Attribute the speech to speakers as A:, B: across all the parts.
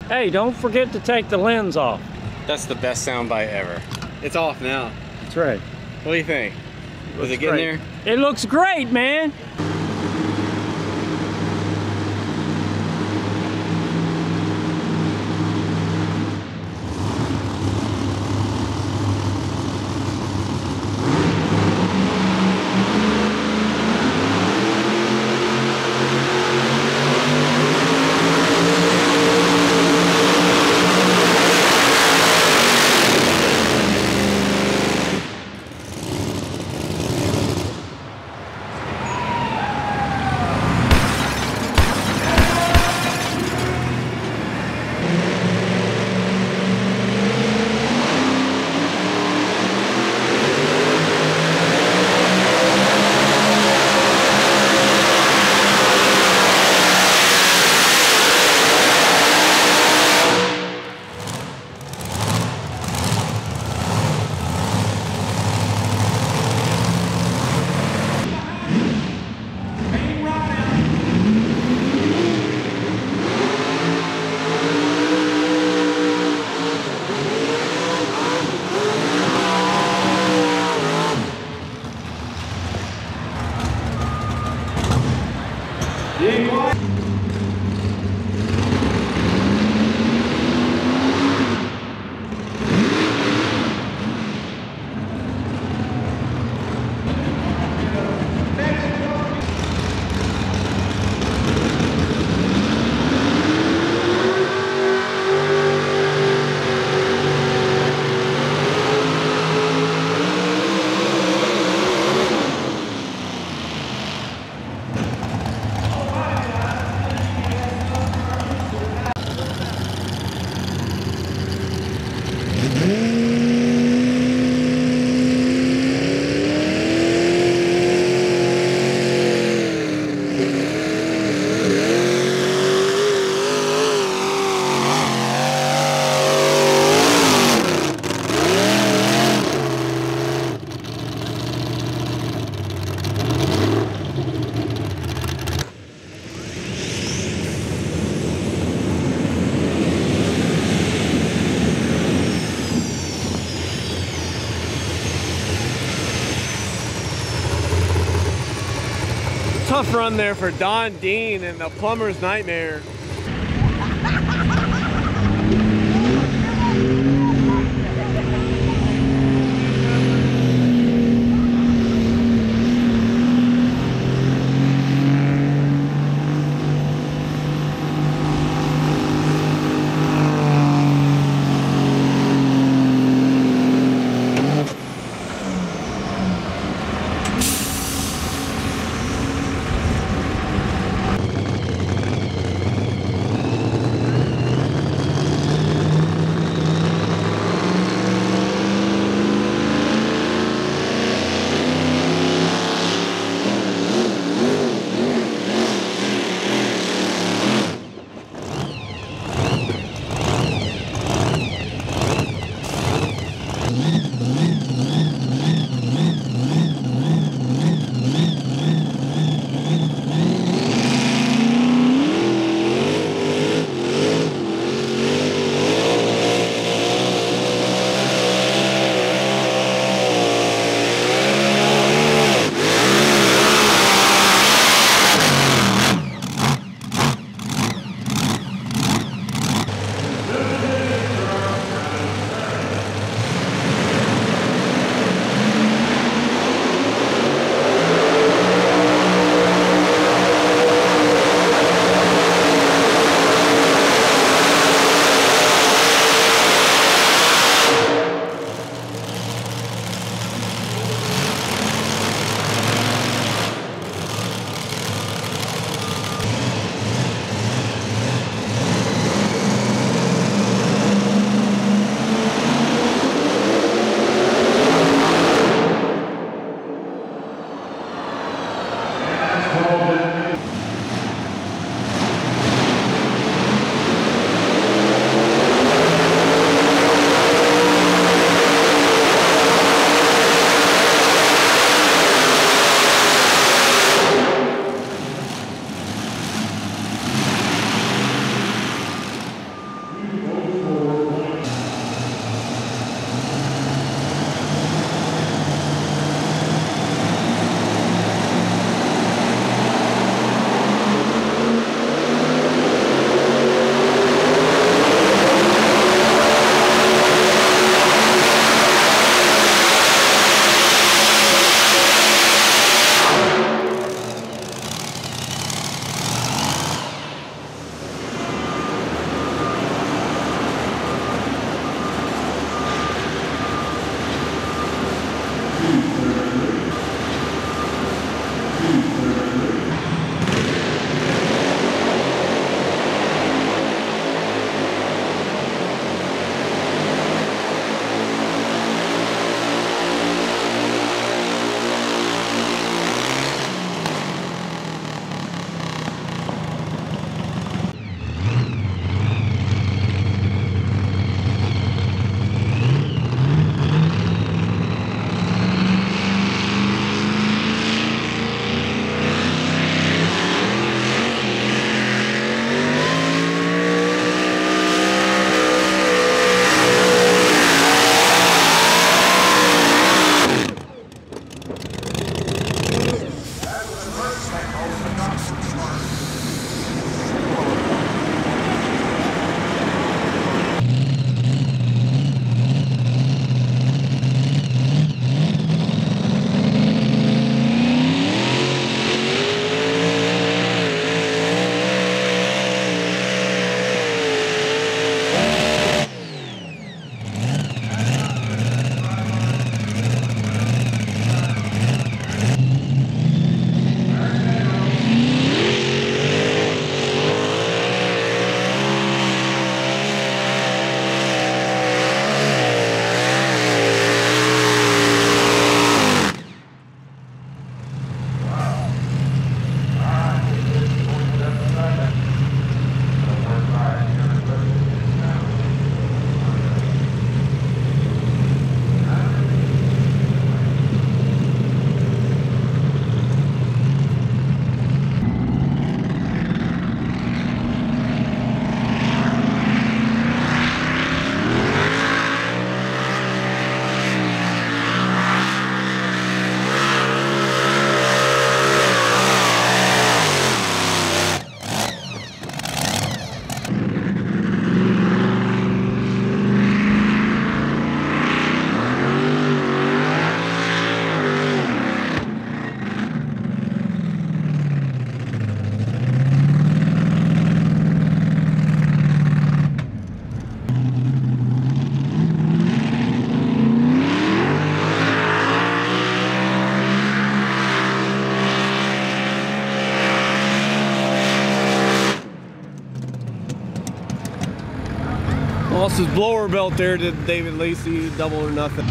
A: Hey, don't forget to take the lens off.
B: That's the best soundbite ever. It's off now.
A: That's right.
B: What do you think? Was it getting there?
A: It looks great, man.
C: Tough run there for Don Dean and the plumber's nightmare. Lost his blower belt there to David Lacey, double or nothing.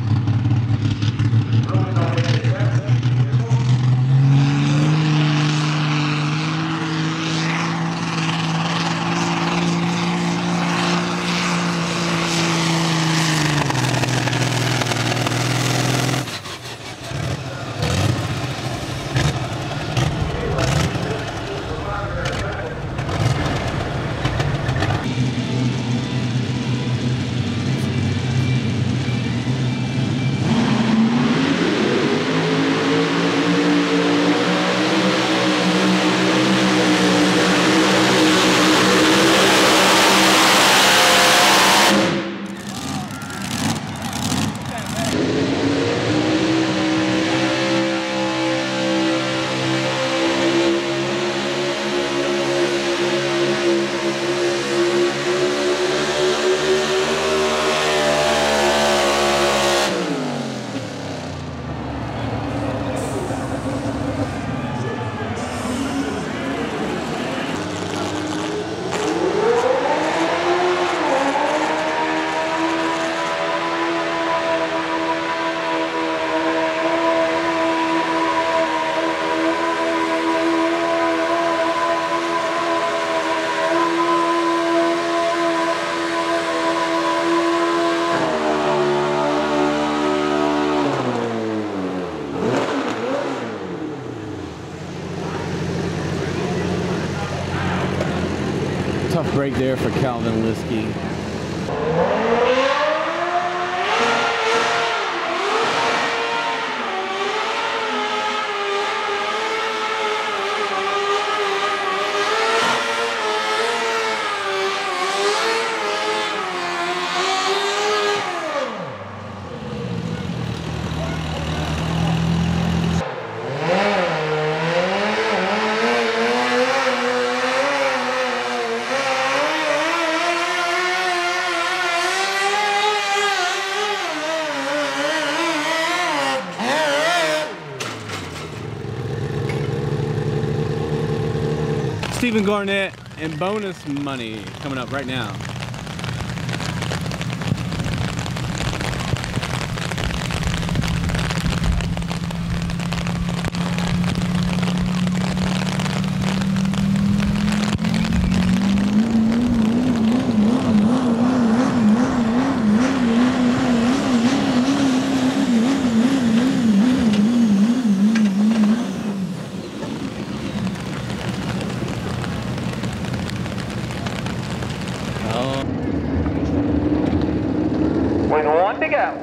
C: Tough break there for Calvin Liskey. Stephen Garnett and bonus money coming up right now.
D: With one to go.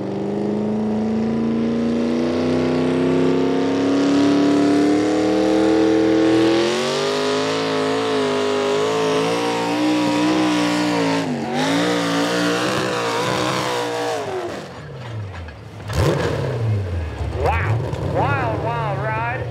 D: Wow, wild, wild ride.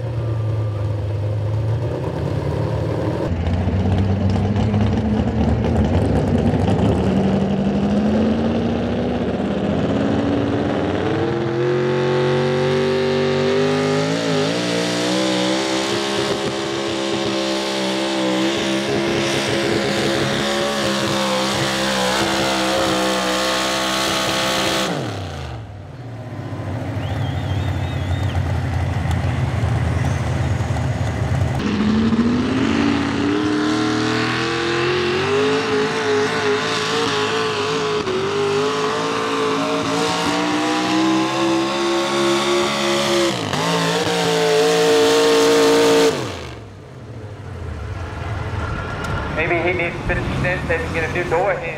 D: Maybe he needs to finish the stint so he can get a new door hinge.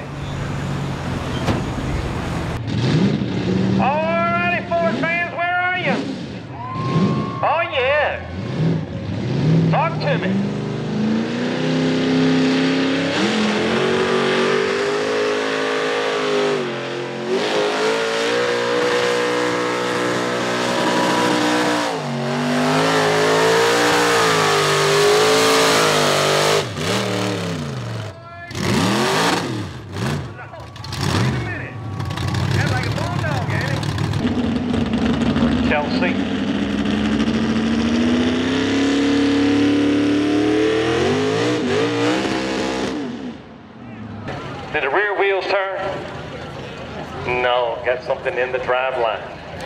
D: Alrighty, Ford fans, where are you? Oh yeah. Talk to me. Chelsea. Did the rear wheels turn? No, got something in the drive line.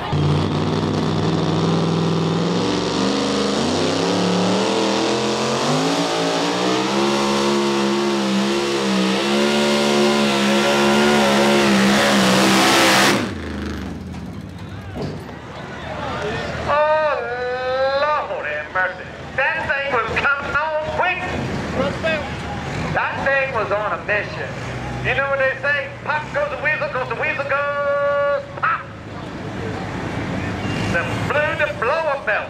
E: Was on a mission. You know what they say? Pop goes the weasel goes pop. The blew the blower belt.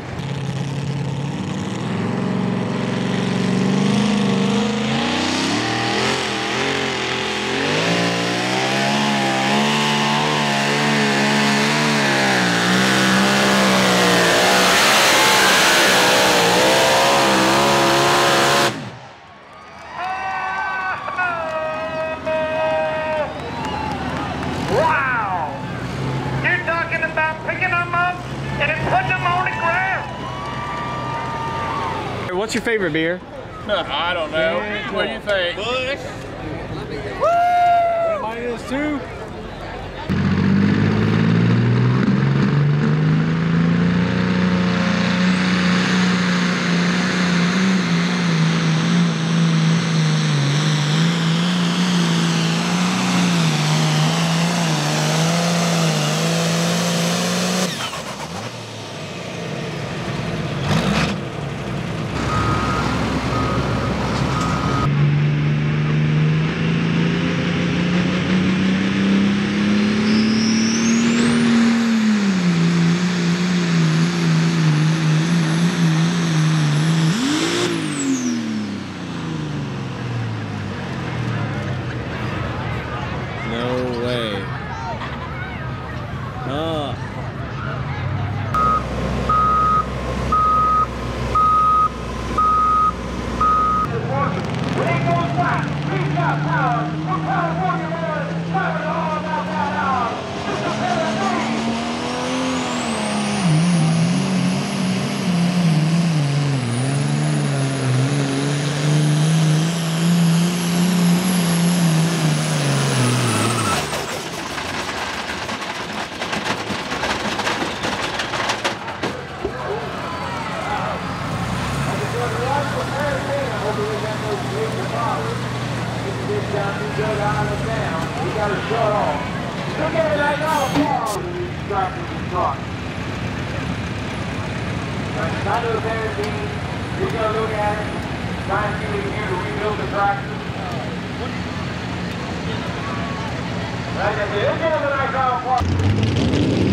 B: What's your favorite beer?
C: I don't know. What do you think? Bush. Woo! Mine is too. No way.
E: You're gonna look at it, try and see if you can rebuild the tractor. Like I said, it's gonna be like our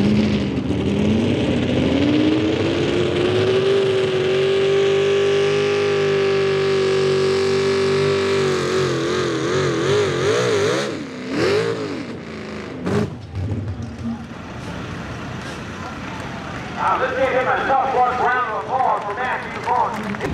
E: let's give him a tough round of applause for Matthew Vaughn.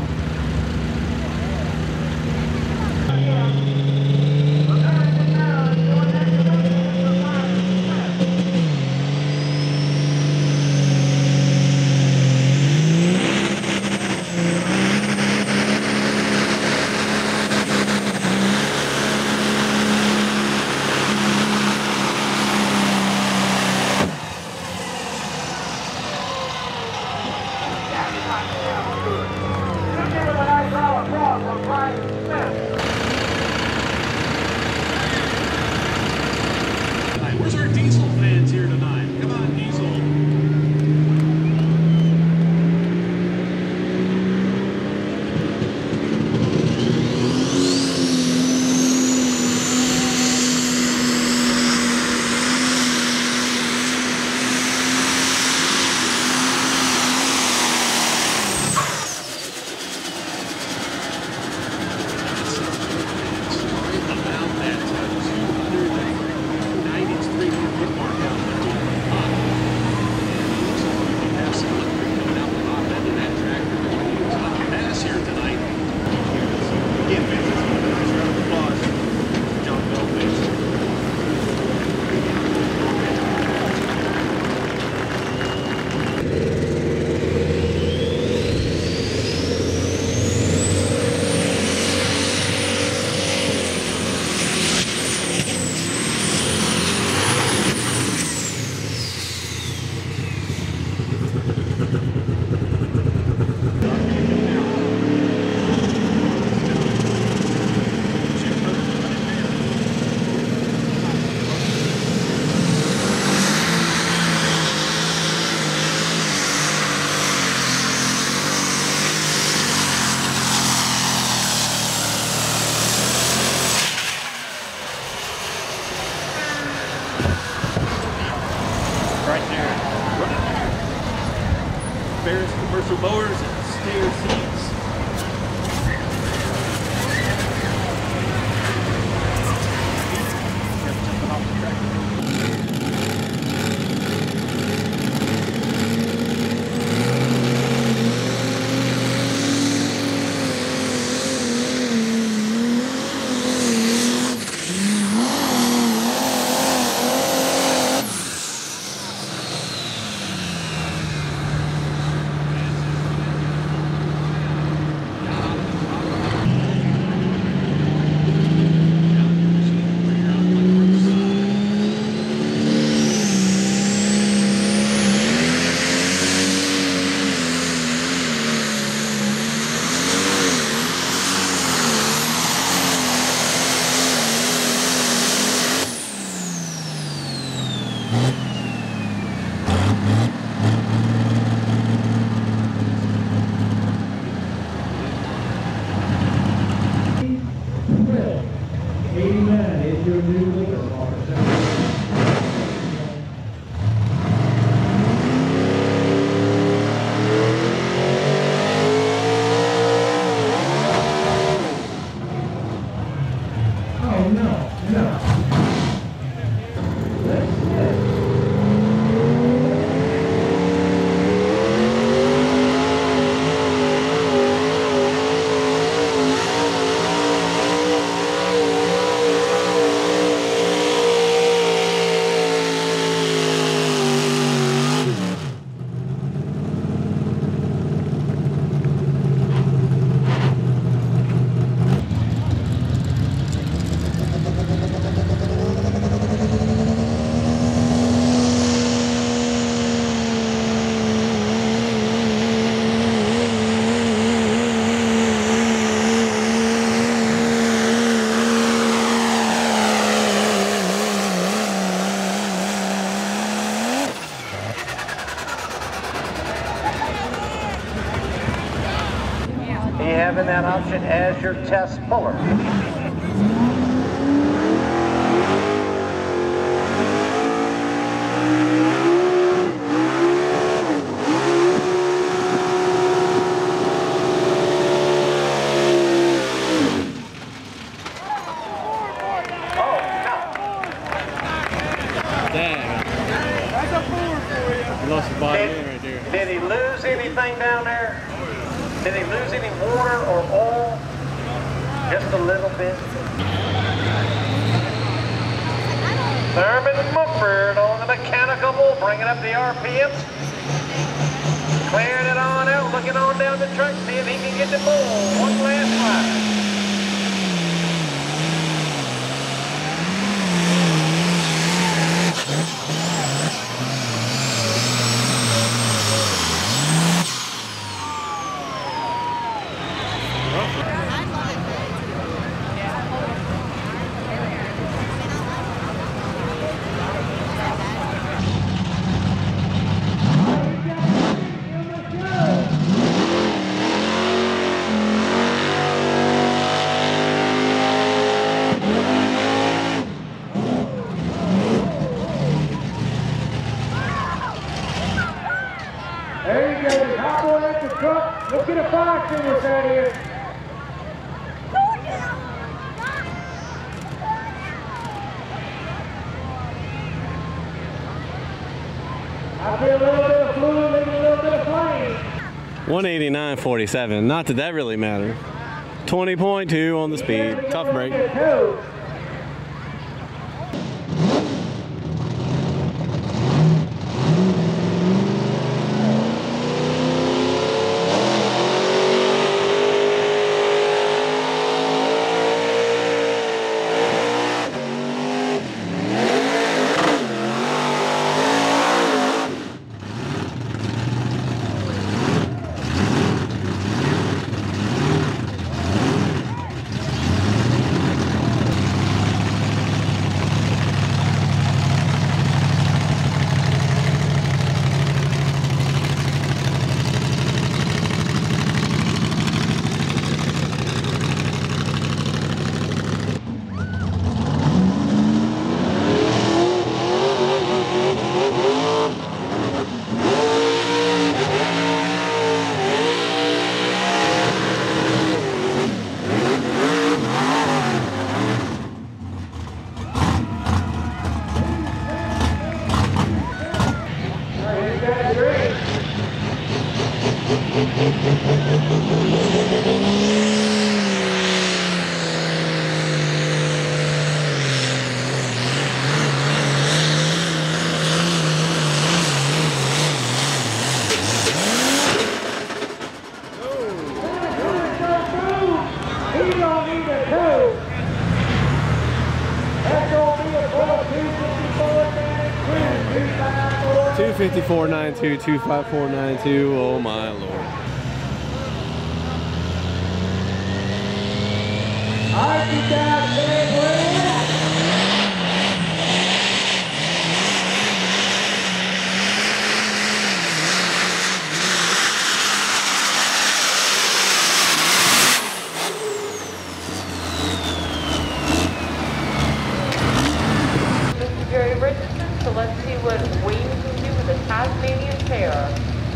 C: Ferris commercial mowers and stair seats.
E: Having that option as your test puller.
C: Lost his body right there.
E: Did he lose anything down there? Did he lose any water or oil? Just a little bit. Thurman Mumford on the mechanical bull, bringing up the RPMs. Clearing it on out, looking on down the track, see if he can get the bull. One last ride.
D: There you go, hop on at the truck. Let's get a 5 finish out here. I feel a little bit of fluid and a little bit of flame.
C: 189.47. Not that that really mattered. 20.2 on the speed. Tough break. 254.92, 254.92. Oh my lord.
F: Mr. Jerry Richardson, so let's see what Wayne can do with a Tasmanian Terror.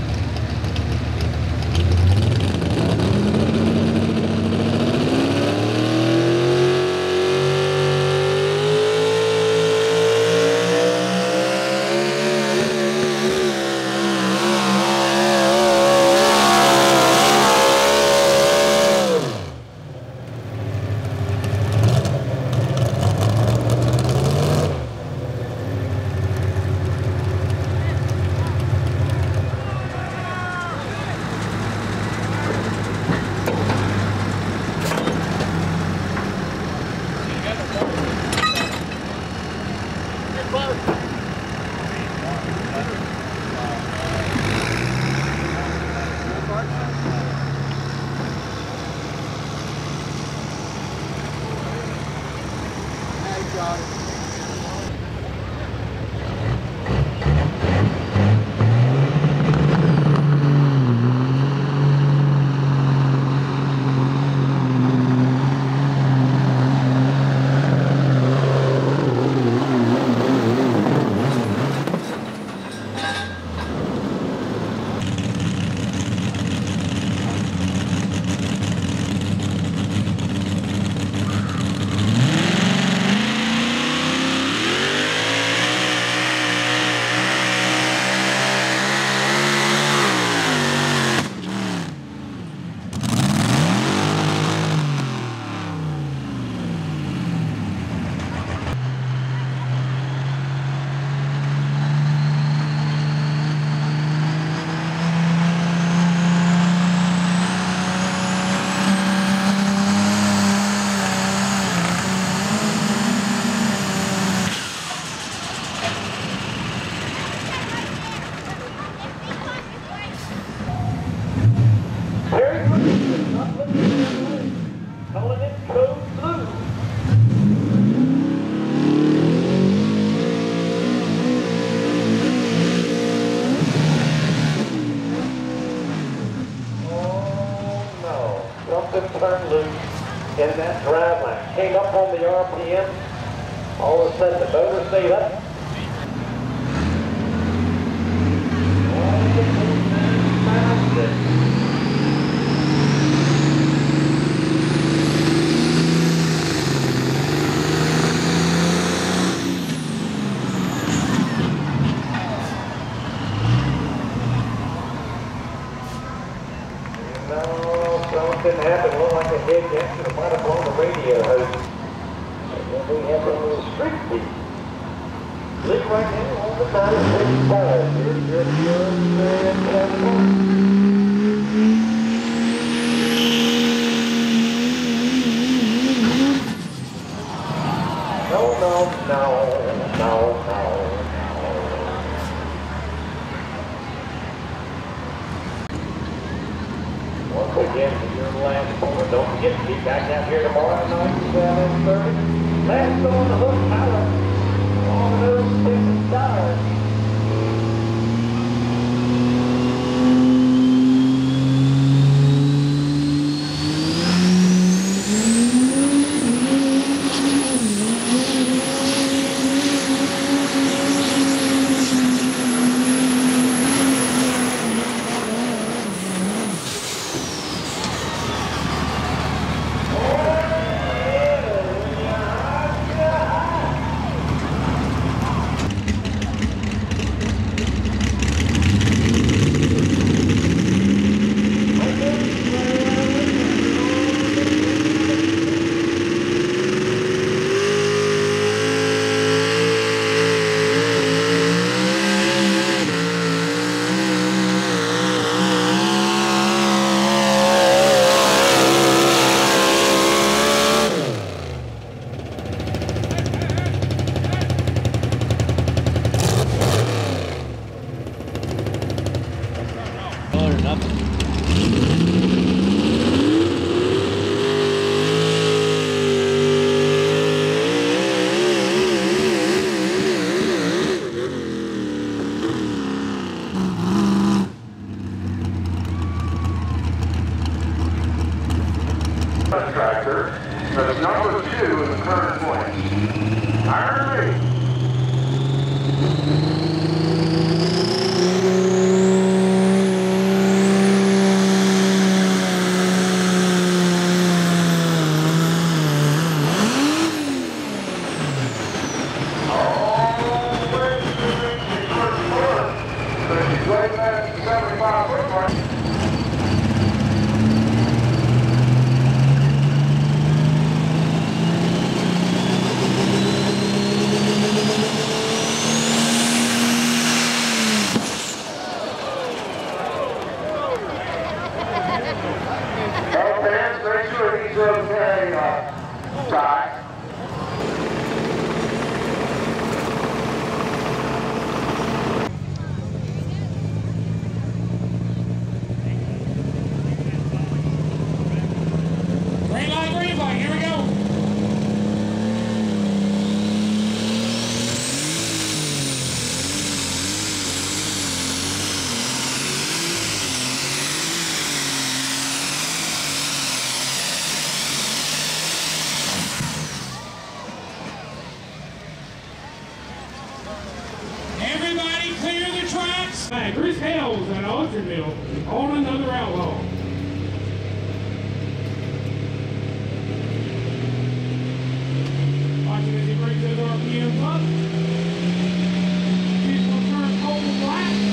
E: Calling it Code Blue. Oh no, something turned loose in that drive line. Came up on the RPM. All of a sudden the motor stayed up. Something happened, looked like a head gasket. It might have blown the radio hose. And then we have a little street beat. Leak right now on the 965. Here's your No. Once again, your last one. Don't forget to be back out here tomorrow night at 7:30. Last on the hook, Tyler. On those 6 stars.
G: Everybody clear the tracks. Hey, there's hells at Orchardville on another outlaw. Watching as he brings those RPMs up. He's going to turn cold and black.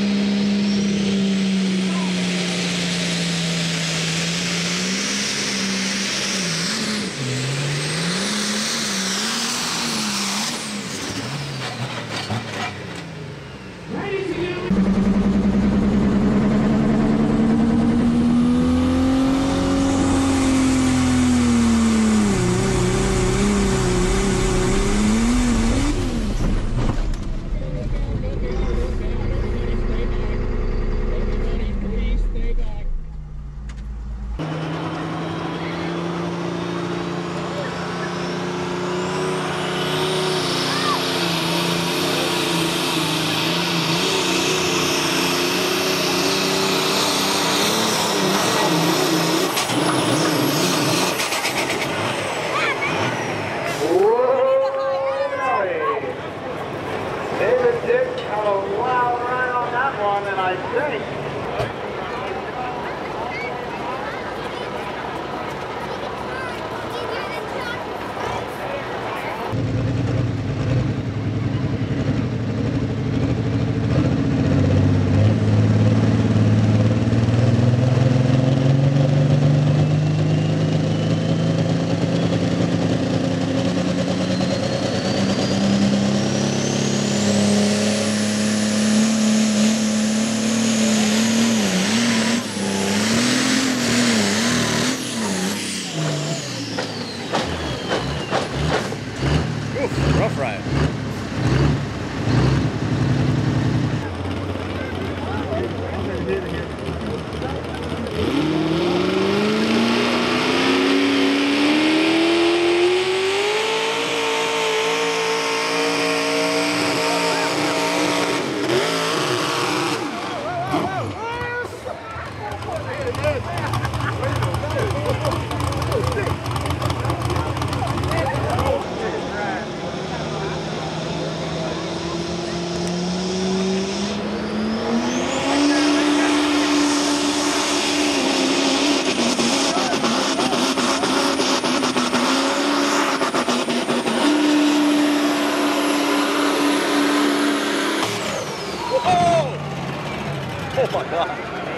C: Rough ride.
B: Oh my God.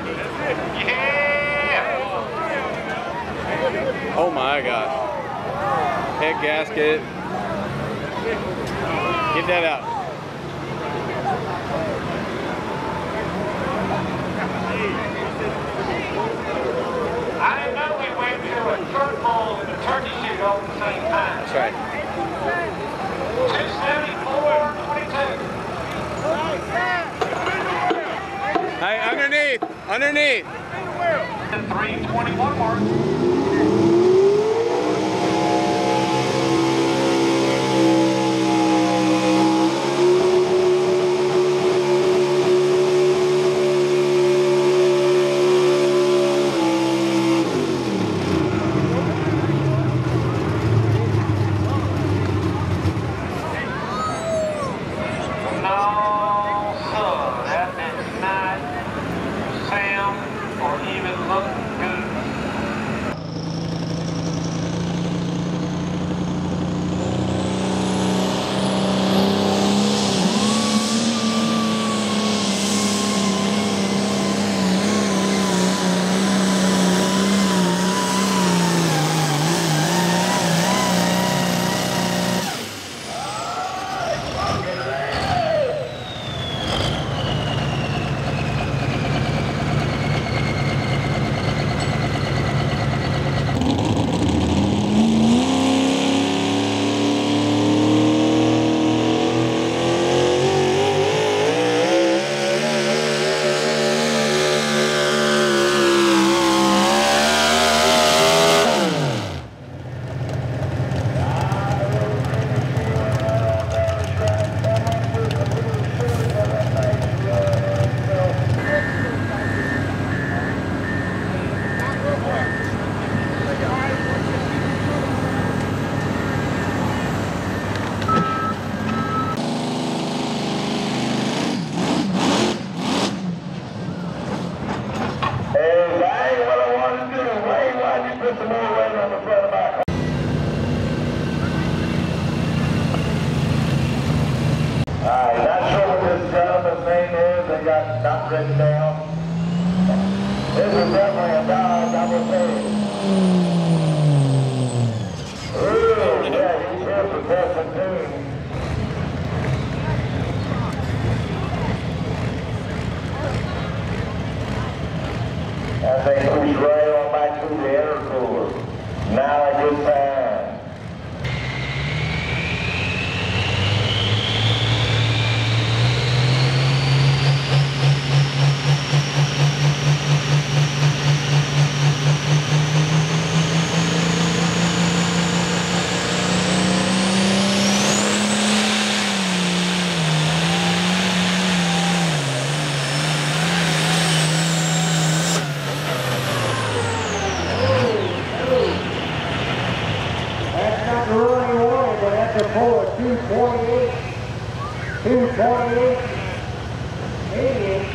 D: Yeah!
C: Oh my God. Head gasket. Get that out.
D: I didn't know we went to a turkey ball and a turkey shoot all at the same time.
C: That's right.
D: 274.22.
C: Hey, underneath. Underneath.
D: 321 mark.
E: Dodge written down. This is definitely a Dodge, I will say. Ooh, yeah, he's here for Justin too. As they push right on back through the intercooler. Now a good time. Forward 228, 228, 80.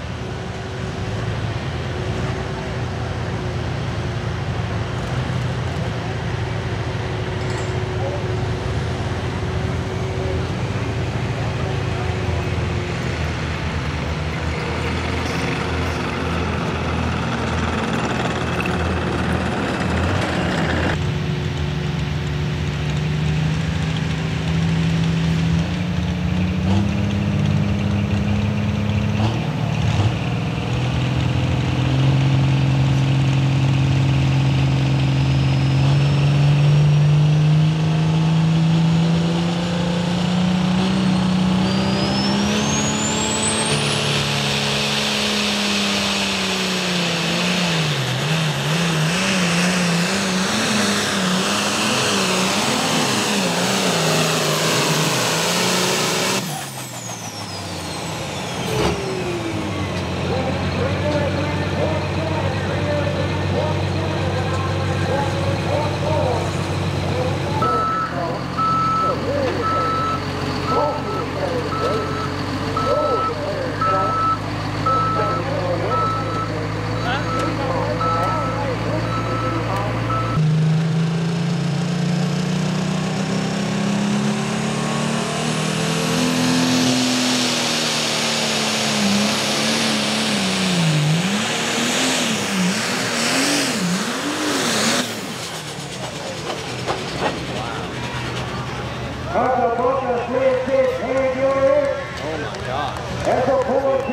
E: That's a book of 3-6 hand unit.
C: Oh my God.
E: That's a Ford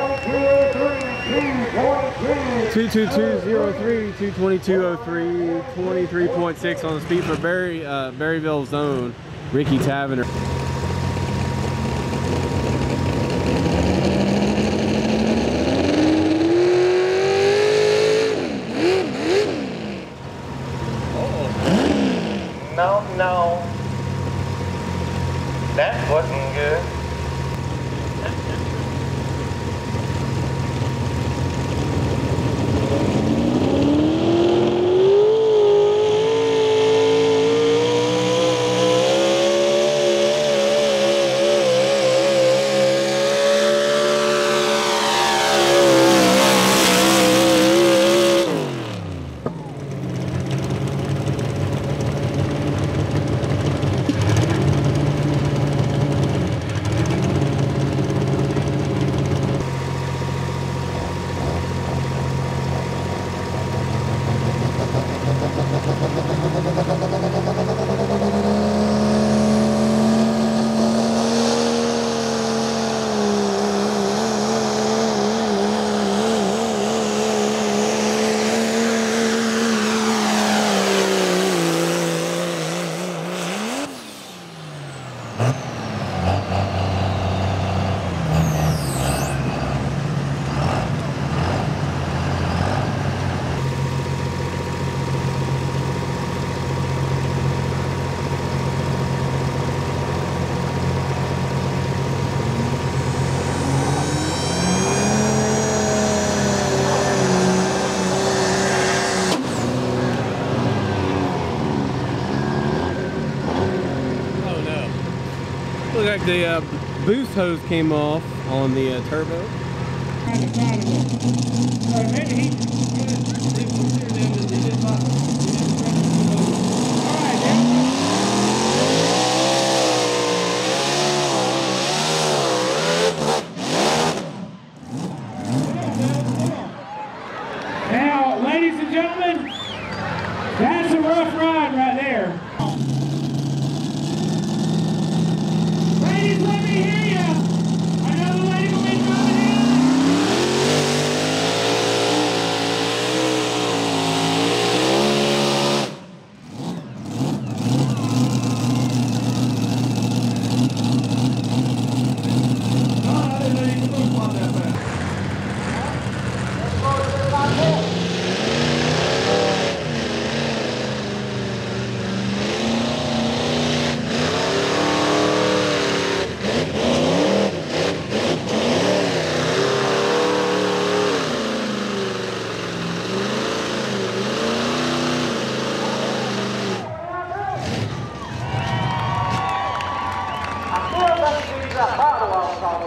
E: 22203, 222.
C: 22203, 23.6 on the speed for Berryville's own Ricky Tavener.
D: No. That wasn't good.
C: Look like the boost hose came off on the turbo.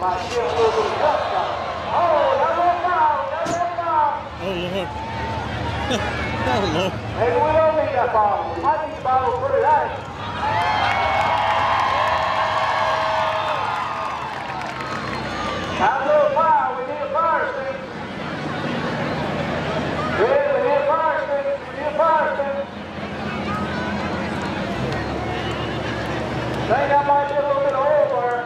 E: might give a little bit of jump shot. Oh, that's on foul. That's on foul.
C: Oh, Lord. Oh, Lord.
E: Maybe we don't need that bottle. We might need the bottle to put it out. How's a fire? We need a fire extinguisher. Yeah, we need a fire extinguisher. We need a fire extinguisher. Think that might be a little bit of oil burn.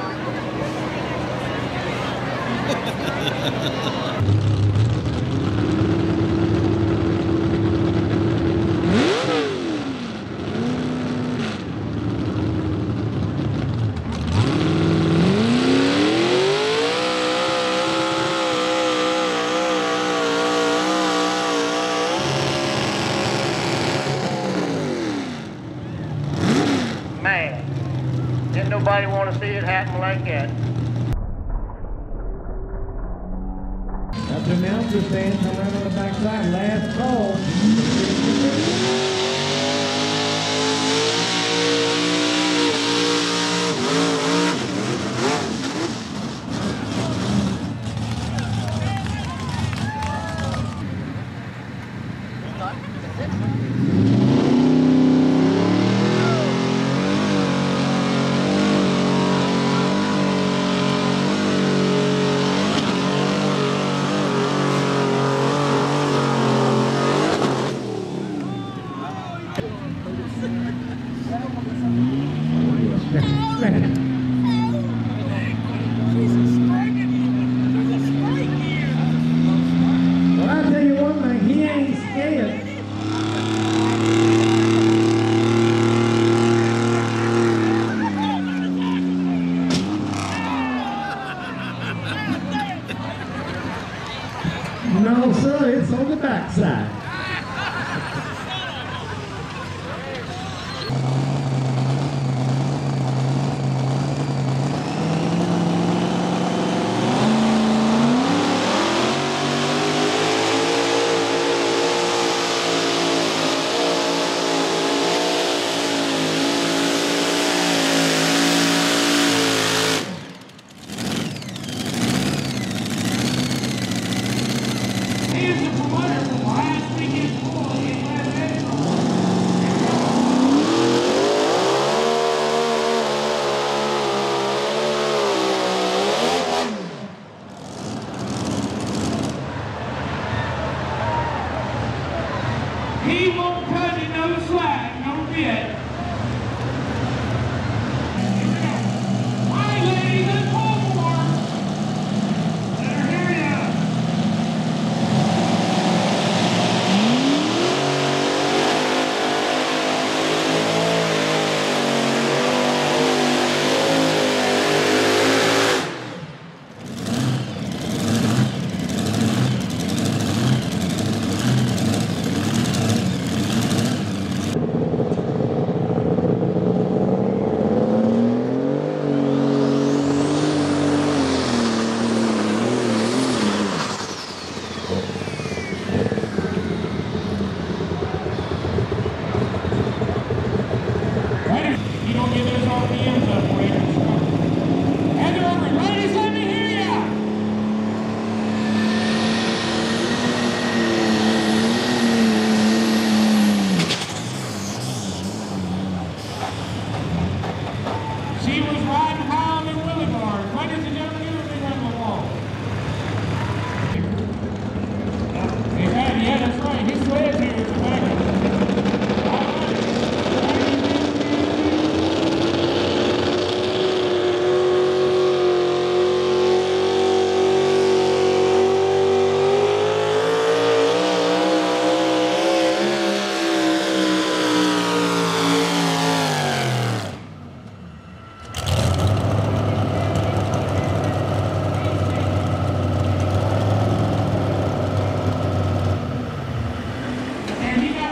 D: Man, didn't nobody want to see it happen like that.
H: After announcer stands around on the backside, last call. Well, I tell you one thing, he ain't scared. No, sir, it's on the backside.
G: Here's the promoter from last weekend's pool in West Central. He won't cut it no slack, no bit. All right, ladies, let's pull for her. Let her hear ya. You don't get those RPMs up quick. Heather over, ladies, let me hear ya! She was riding high on the Willie bars. Ladies and gentlemen, give her a big round of applause. Yeah, that's right. His sled's here at the back. And he got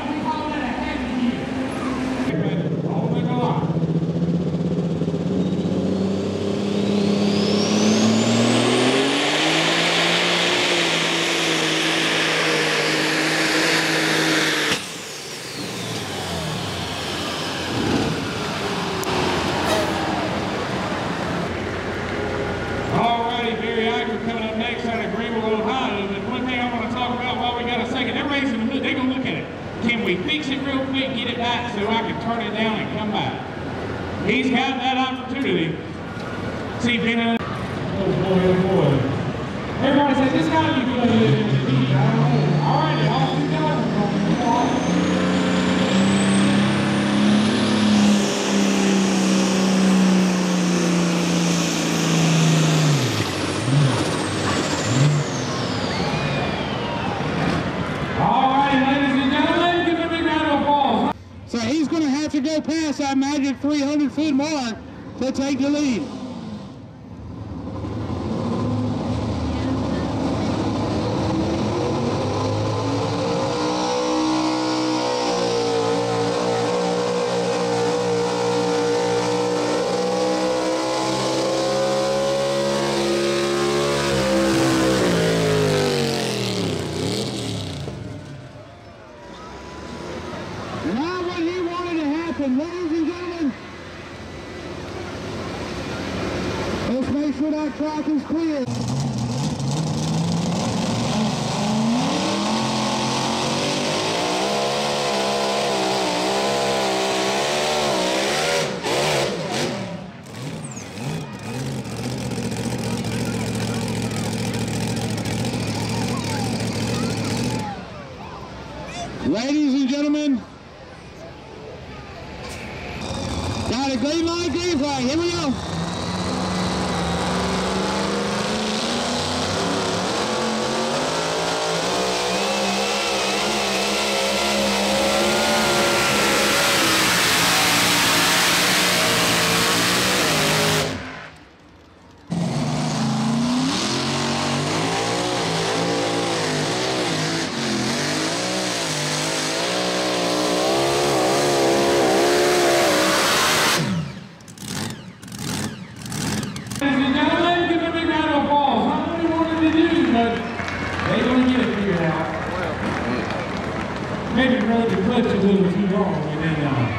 G: Gary Iker coming up next out of Greenville, Ohio. But one thing I want to talk about while we got a second, everybody's going to look, they're going to look at it. Can we fix it real quick, get it back so I can turn it down and come back? He's got that opportunity. See, Ben, oh boy. Everybody says this got to be good in the heat. I don't know. All right, off we go.
I: So he's going to have to go past that magic 300-foot mark to take the lead. Ladies and gentlemen, let's make sure that track is clear. Ladies and gentlemen, got a green light, green flag. Here we go.
G: Maybe rode the clutch a little too long and then